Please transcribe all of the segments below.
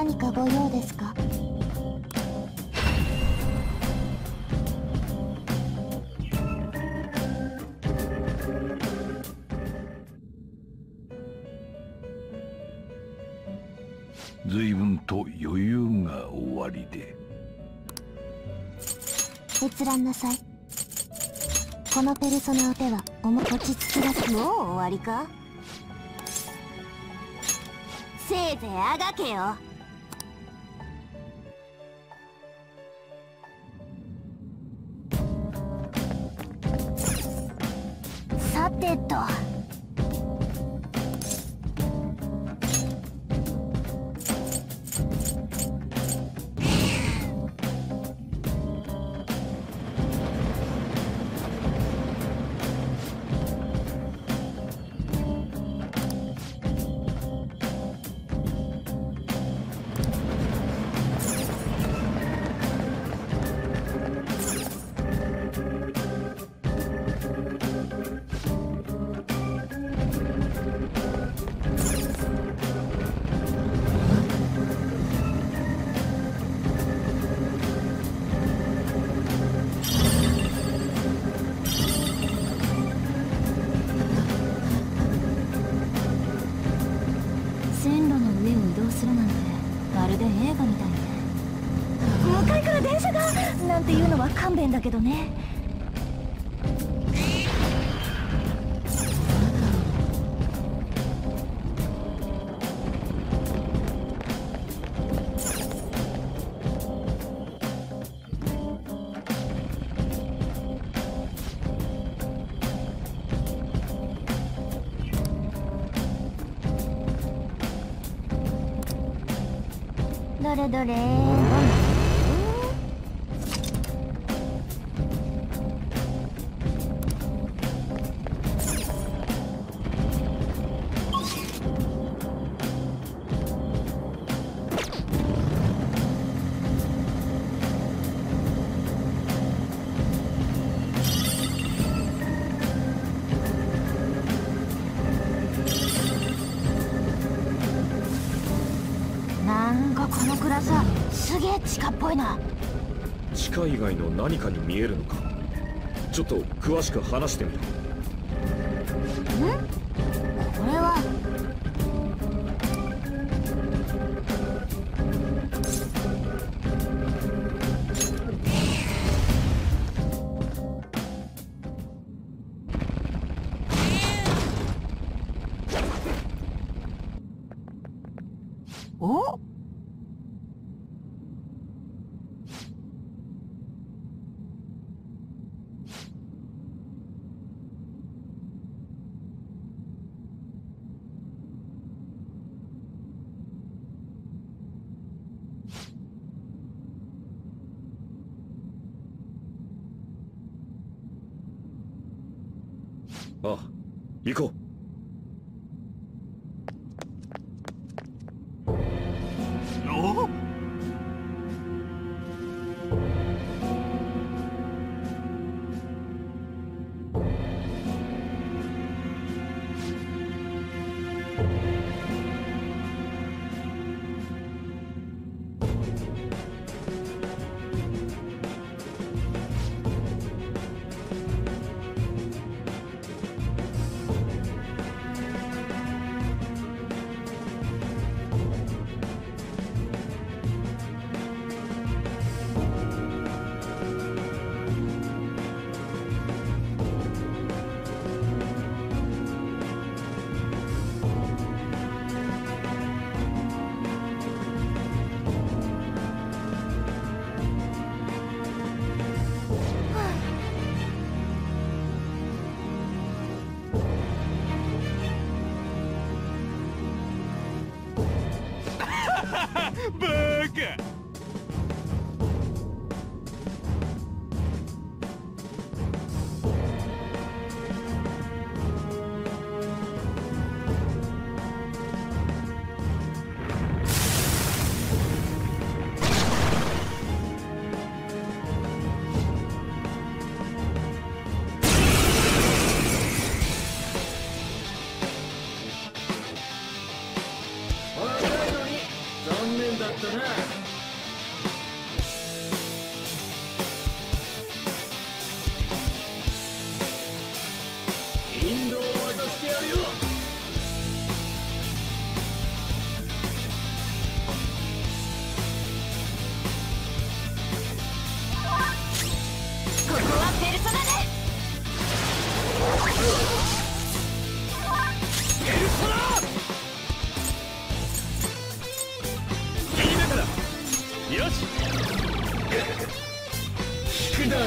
何かご用ですか？ 随分と余裕がおありで。 閲覧なさい。このペルソナを手は落ち着きがもう終わりか？せいぜいあがけよ。さてと。線路の上を移動するなんてまるで映画みたいね。向かいから電車がなんていうのは勘弁だけどね。どれどれ。なんかこの暗さすげえ地下っぽいな。 地下以外の何かに見えるのか。ちょっと詳しく話してみろ。 これはお？ ああ、行こう。 バーカ。残念だったな。インドを渡してやるよ。 ここはペルソナで。 ペルソナいい中だ。よし引くだろ。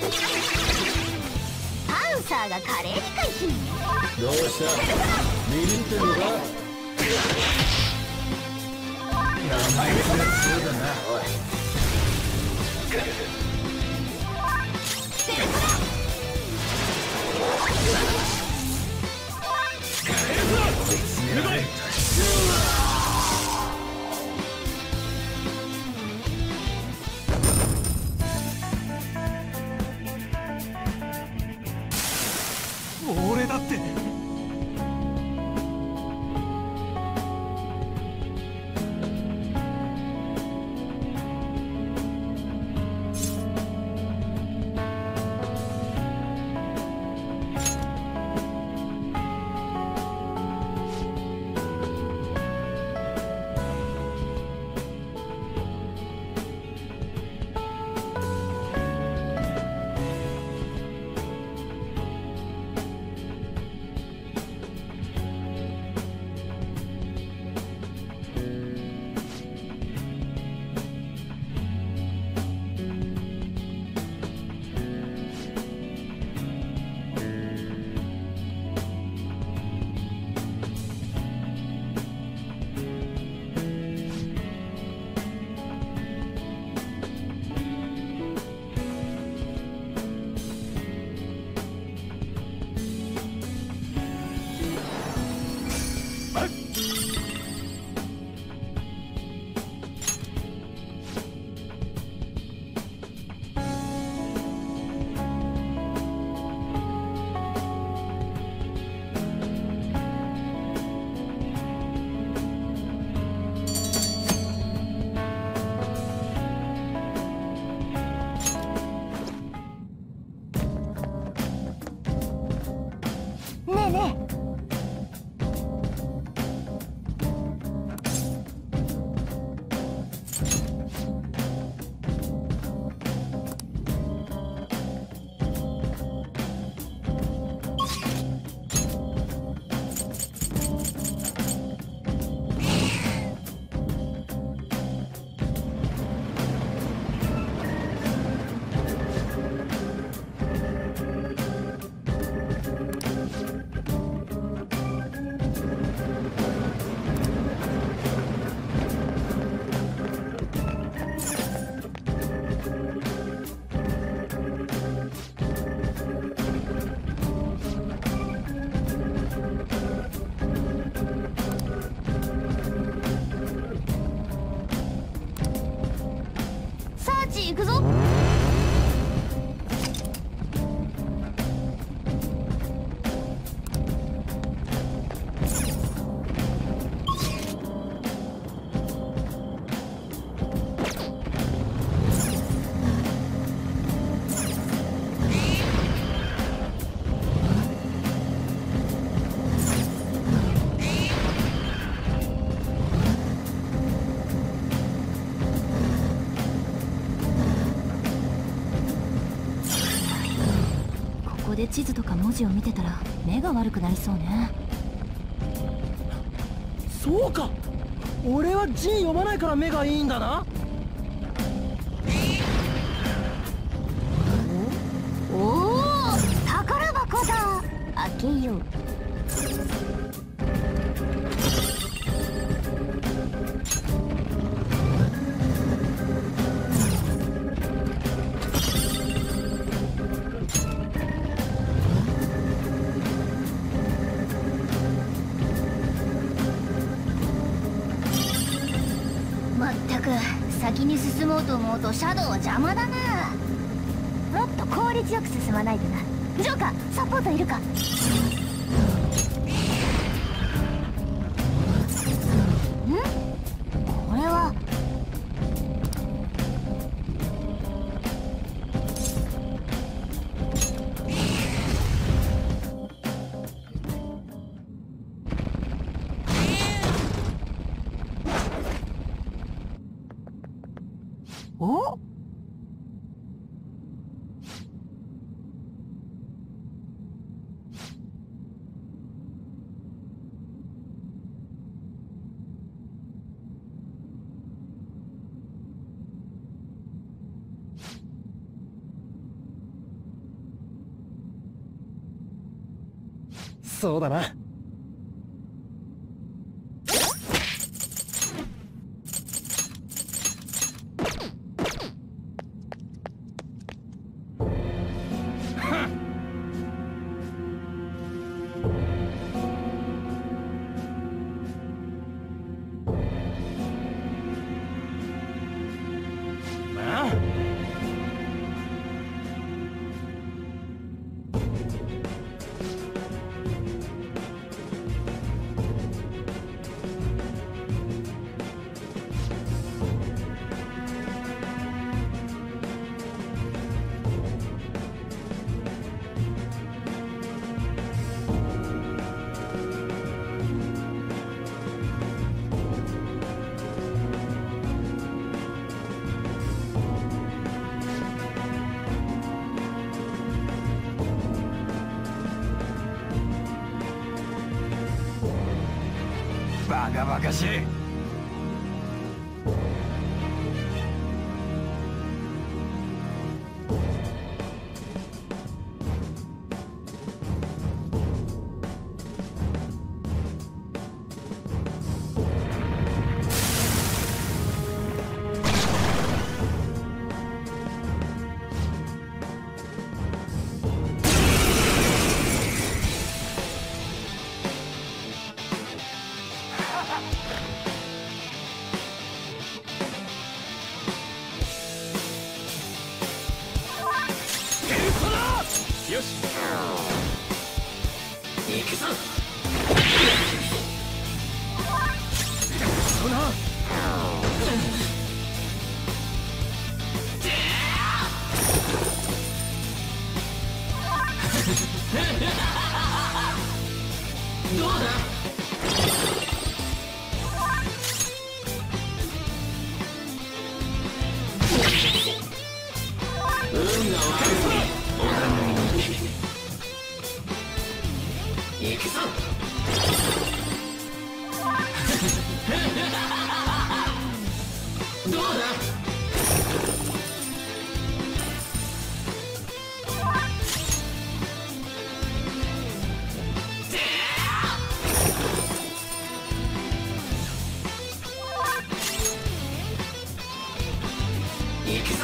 パンサーが華麗に回避。 どうしたビビってんのか。生意気な強だな。おいペルソナ。 こいつに会えた。 俺だって。 ねえねえ。行くぞ。ここで地図とか文字を見てたら目が悪くなりそうね。 そうか、俺は字読まないから目がいいんだな。 おお、宝箱だ。開けよう。まったく先に進もうと思うとシャドウは邪魔だな。もっと効率よく進まないとな。ジョーカー、サポートいるか。ん？これはお、そうだな。 バカバカしい。 よし、行くぞ。そうな。どうだ。運が悪い。行くぞ。どうだ。行くぞ。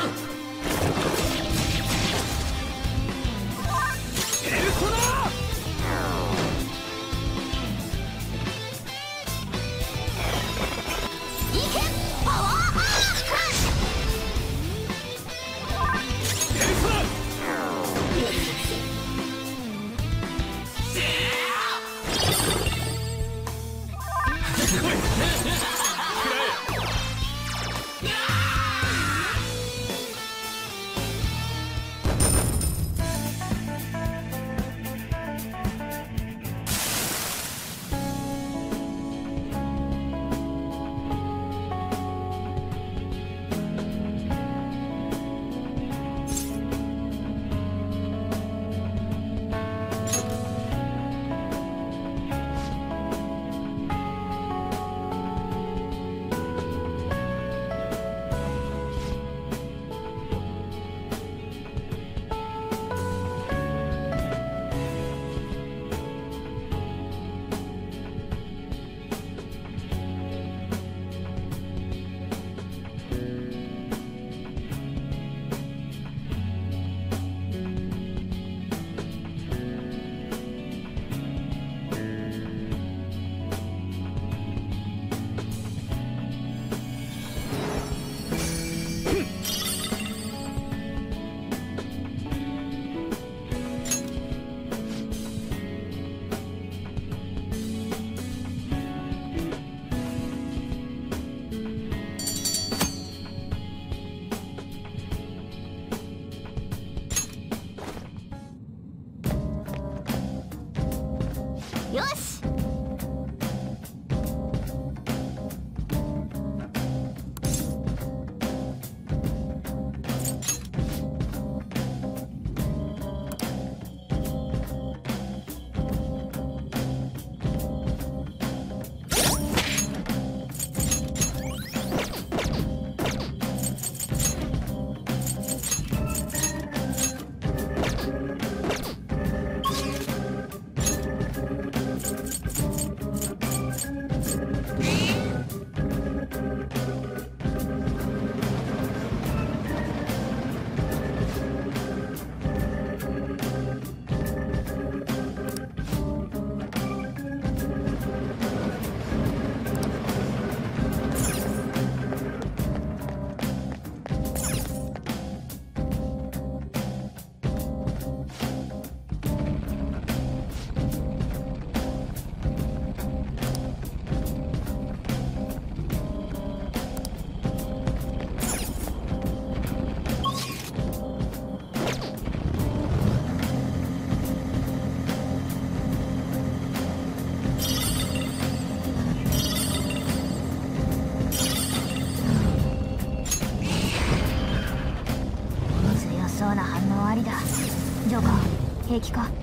平気か？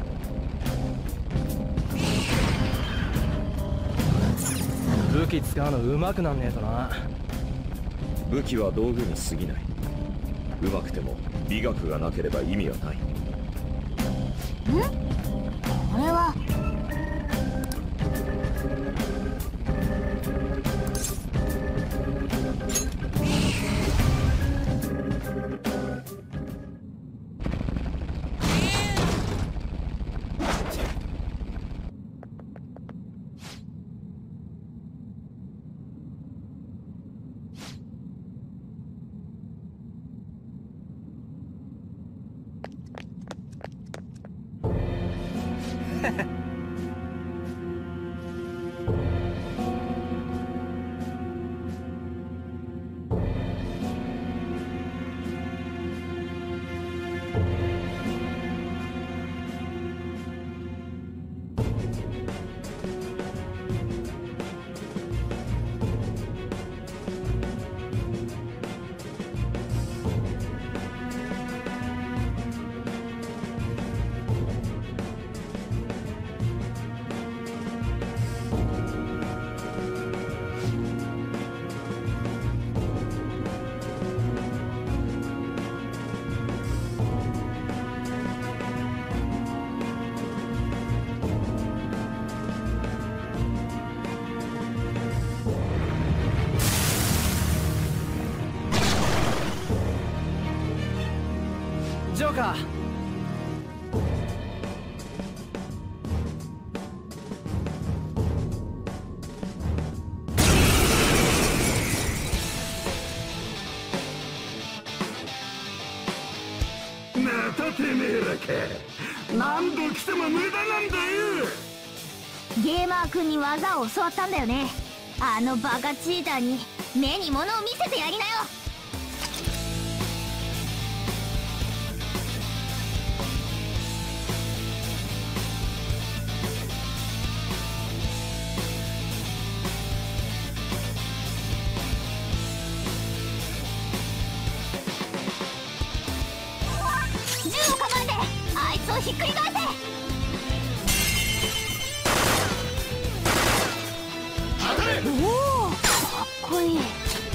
武器使うの上手くなんねえとな。 武器は道具に過ぎない。上手くても美学がなければ意味はない。 これはジョーカー。 またてめえらか。何度来ても無駄なんだよ。 ゲーマー君に技を教わったんだよね。あのバカチーターに目に物を見せてやりなよ。銃を構えてあいつをひっくり返せ。おお、かっこいい。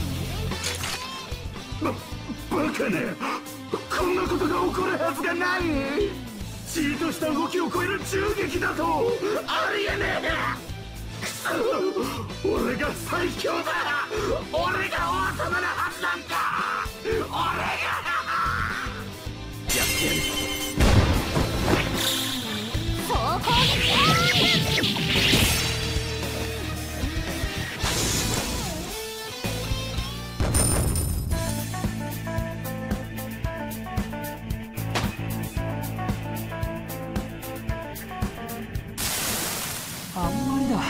バカな。こんなことが起こるはずがない。チートした動きを超える銃撃だとありえねえ。くそ、俺が最強だ。俺が王様のはずなんか。俺がやってやる。 総攻撃。 あんまりだ。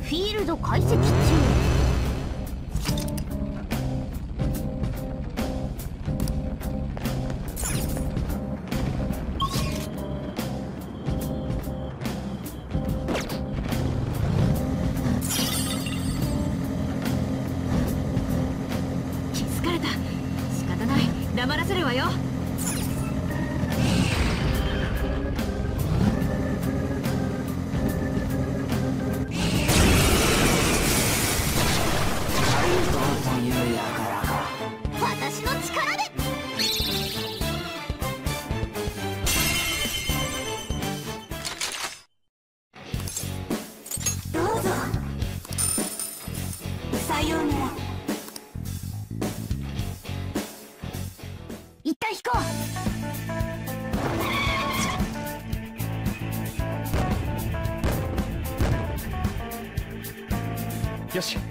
フィールド解析中。 気づかれた。仕方ない、黙らせるわよ。 私の力で。どうぞ。さようなら。一旦引こう。よし。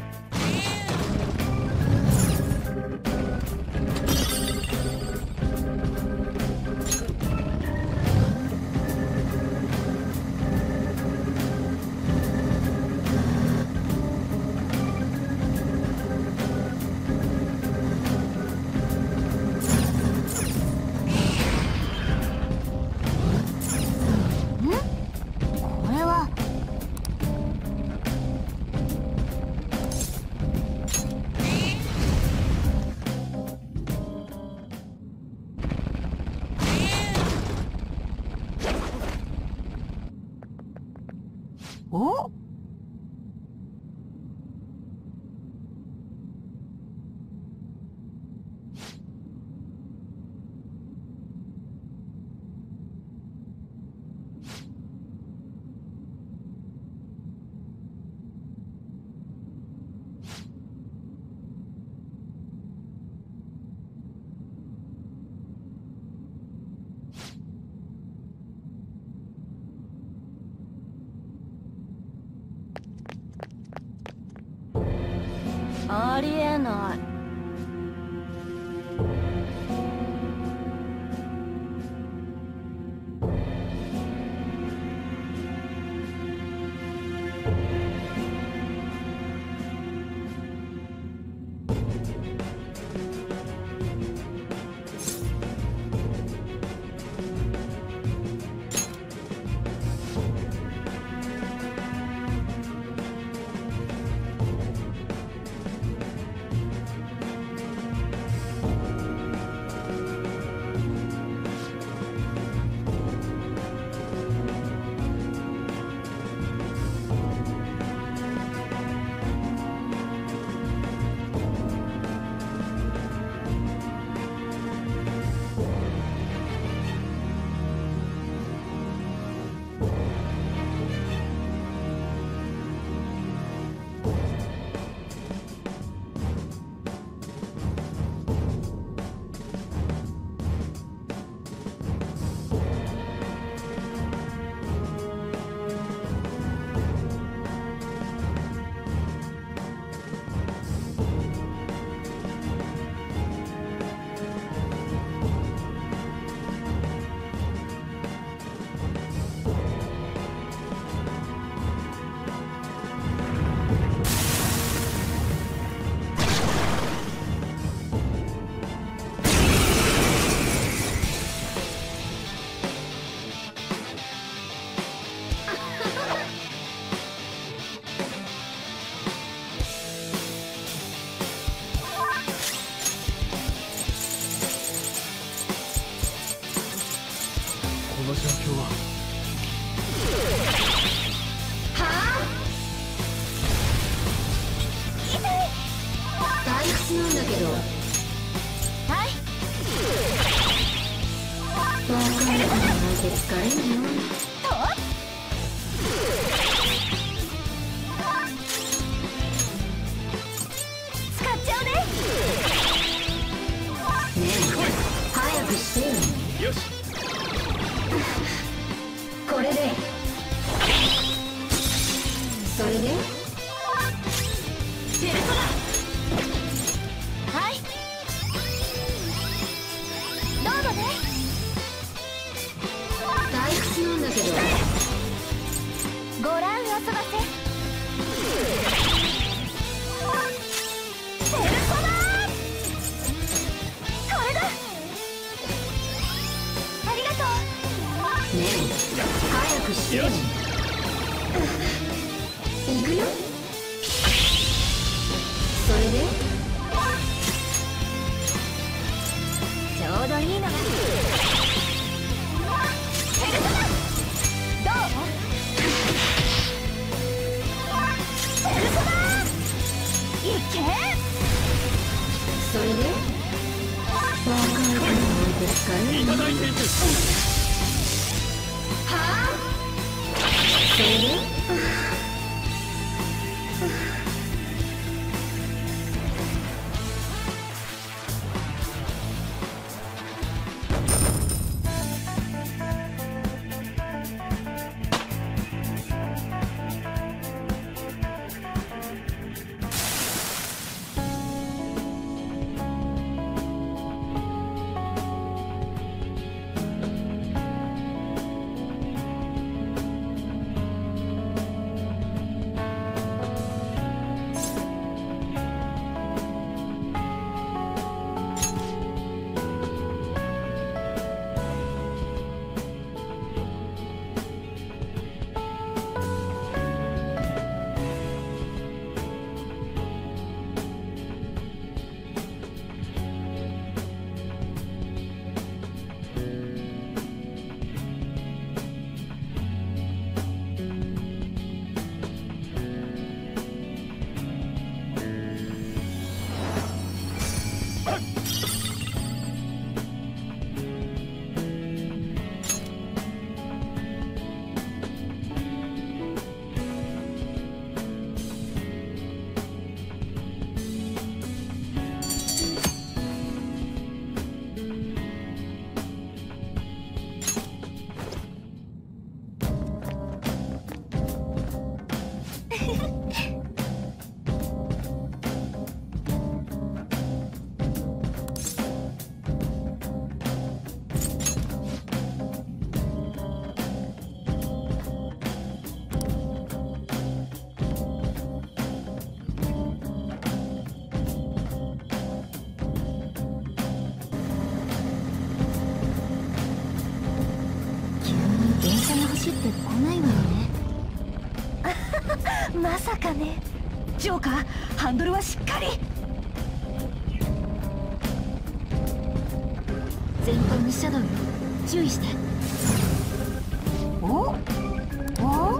お。ありえない。 この状況は。 退屈なんだけど。 はい。 バカな考えて疲れんの。 使っちゃうね。 ねえ、早くしてよ。 よし。 これで。それで。ペルソナ。 はい。どうぞね。 退屈なんだけど。 それで若い子のですかね。いただいていく。はあ。それでまさかね。ジョーカー、ハンドルはしっかり。 前方にシャドウよ、注意して。 おお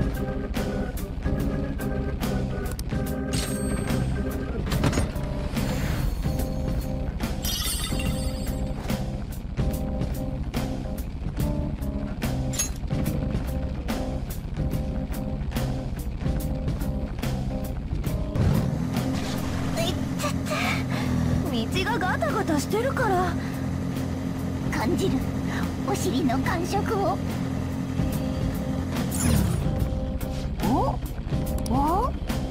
道がガタガタしてるから感じるお尻の感触を。おお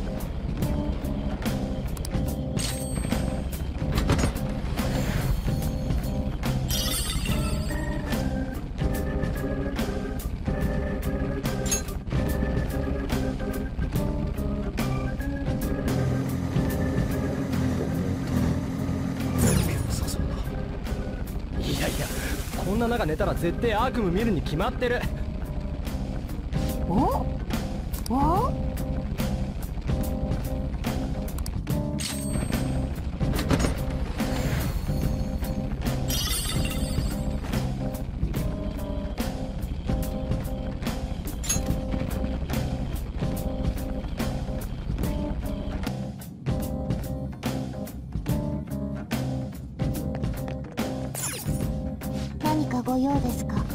こんな中寝たら絶対悪夢見るに決まってる。 おお何かご用ですか？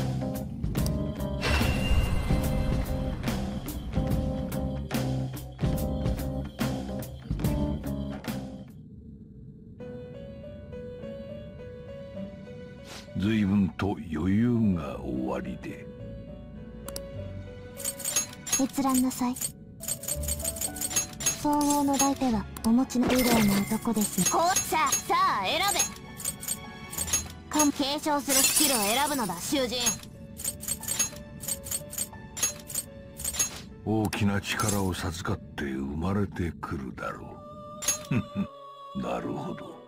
随分と余裕がおありで。 閲覧なさい。総合の相手はお持ちの腕の男です。さあ選べ。継承するスキルを選ぶのだ、囚人。 大きな力を授かって生まれてくるだろう。なるほど。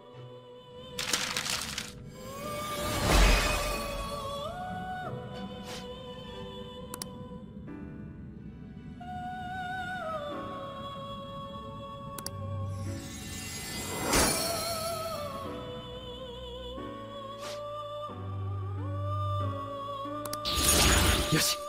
よし。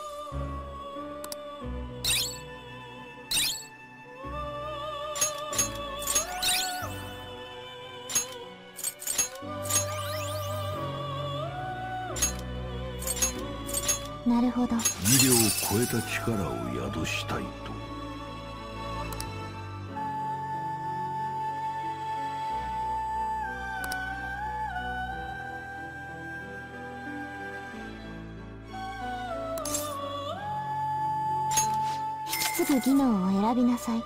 なるほど。 技量を超えた力を宿したいと。 引き継ぐ技能を選びなさい。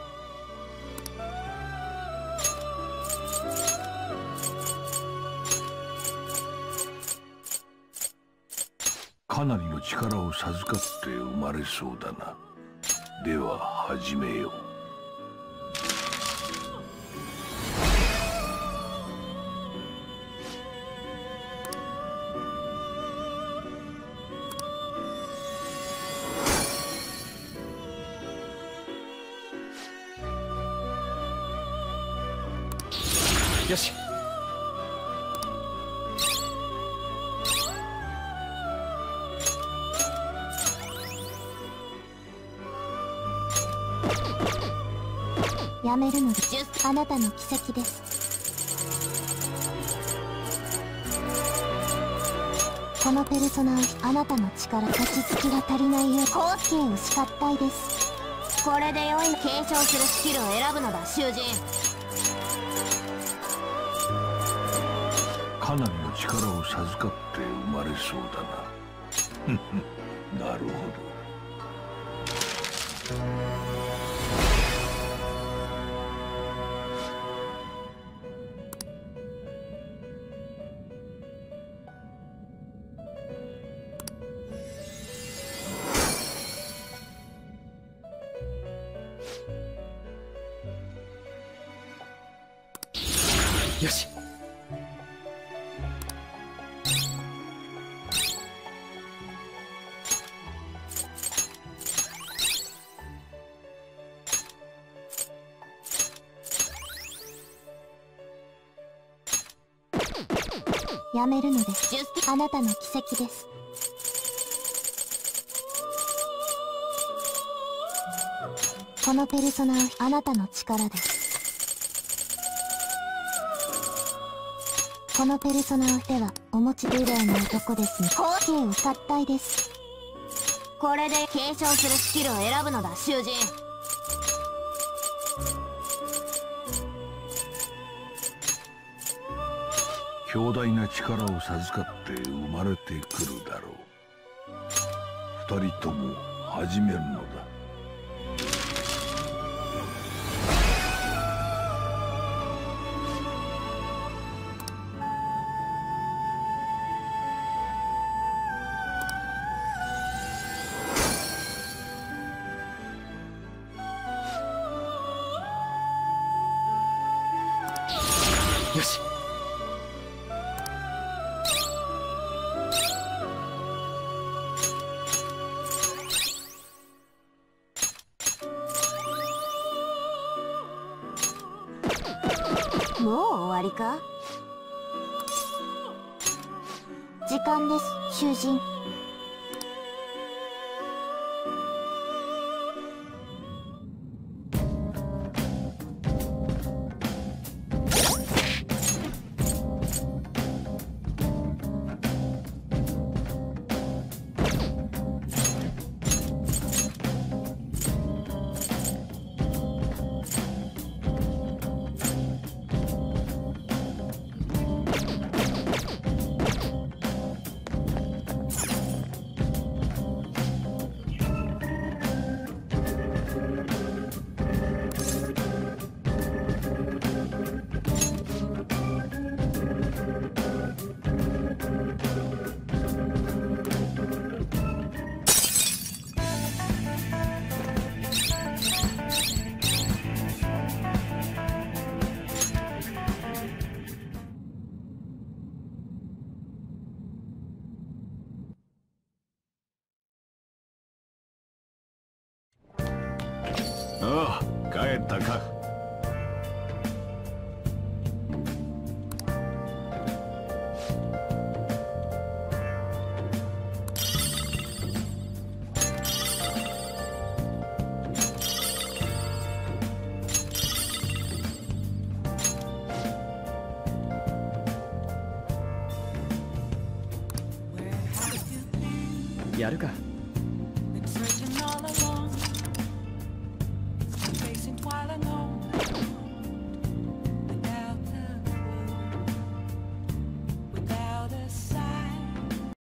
かなりの力を授かって生まれそうだな。では始めよう。 よし。 やめるのであなたの奇跡です。このペルソナをあなたの力落ち着きが足りないよう後継を叱ったいです。これで良いの。継承するスキルを選ぶのだ囚人。 かなりの力を授かって生まれそうだな。なるほど。 よし。 やめるのです。あなたの奇跡です。このペルソナはあなたの力です。このペルソナをではお持ち幽霊の男ですね。後継を使ったいです。これで継承するスキルを選ぶのだ囚人。 強大な力を授かって生まれてくるだろう。二人とも始めるのだ。 よし。 もう終わりか。時間です囚人。 ああ、帰ったか。 やるか。